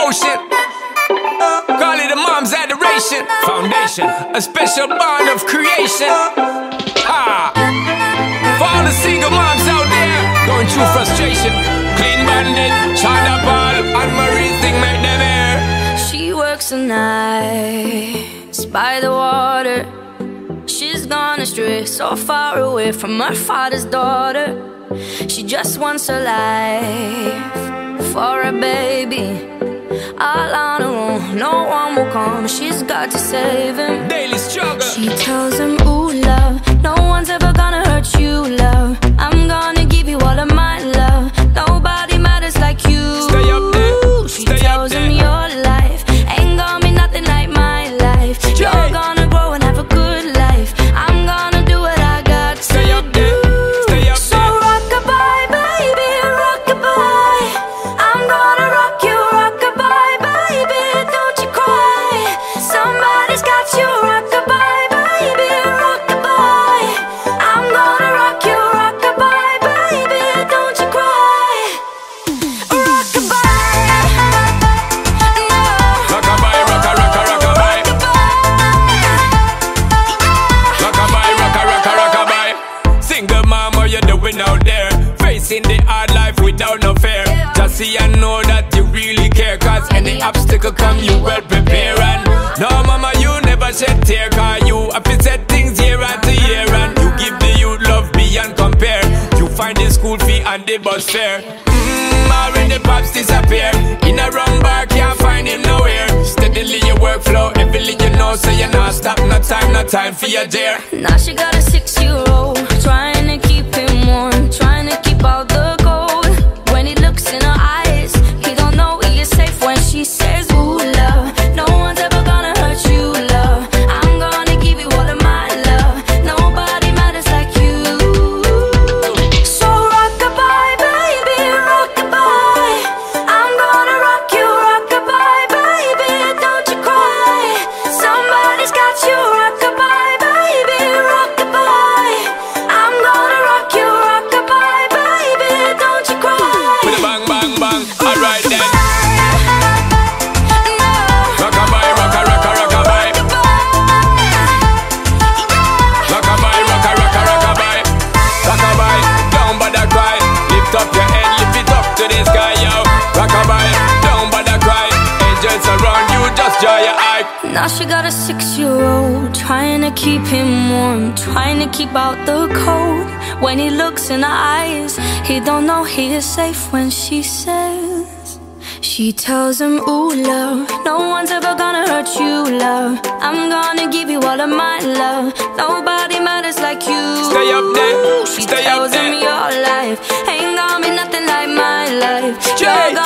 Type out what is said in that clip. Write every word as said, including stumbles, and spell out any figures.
devotion. Call it a mom's adoration. Foundation, a special bond of creation. Ha! For all the single moms out there going through frustration. Clean Bandit, China Paul, and Marie thing make them air. She works the nights by the water. She's gone astray, so far away from her father's daughter. She just wants her life for a baby. All on her own, no one will come. She's got to save him. Daily struggle. She tells him, ooh, love, no one's ever gonna hurt you, love. I'm gonna give you all of my love. Nobody matters like you. Stay up there. She Stay tells up him there. your life ain't gonna be nothing like my life. Jay. You're gonna grow and have a good life. I'm gonna do what I got to Stay up do. there. Stay up So there. rock-a-bye, baby, rock-a-bye. I'm gonna rock you, rock-a-bye, baby, don't you cry. Somebody's got you, rock-a-bye, baby, rock-a-bye. I'm gonna rock you, rock-a-bye, baby, don't you cry. Rock-a-bye, no. Rock-a-bye, rocka, rocka, rock-a-bye. Rock-a-bye, rocka, rocka, rock-a-bye. Single mom, what you doing out there? Facing the hard life without no fear. Just see and know that you really care. Cause any obstacle come, you well prepare. And no mama, you never shed tear. Cause you have to set things year after year. And you give the youth love beyond compare. You find the school fee and the bus fare. Mmm, already pops disappear. In a wrong bar, can't find him nowhere. Steadily your workflow, everything you know. So you not stop, no time, no time for your dear. Now she got a six-year-old, trying to keep him warm, trying to keep out the cold. When he looks in her eyes, he don't know he is safe when she says, ooh, love, no one's ever gonna hurt you, love. I'm gonna give you all of my love. Nobody matters like you. So rock-a-bye, baby, rock-a-bye. I'm gonna rock you, rock-a-bye, baby, don't you cry. Somebody's got you, rock-a-bye, baby, rock-a-bye. I'm gonna rock you, rock-a-bye, baby, don't you cry. With a bang, bang, bang. Alright then. No. Rock-a-bye, rocka, rocka, rock-a-bye. Rock-a-bye, rocka, rocka, rock-a-bye. Rock-a-bye, don't bother cry. Lift up your head, lift it up to the sky, yo. Rock-a-bye, don't bother cry. Angels around you, just dry your eye. Now she got a six-year-old, trying to keep him warm, trying to keep out the cold. When he looks in her eyes, he don't know he is safe when she says. She tells him, ooh, love, no one's ever gonna hurt you, love. I'm gonna give you all of my love. Nobody matters like you. Stay up there, She stay up tells there. him your life ain't gonna be nothing like my life. Jay. You're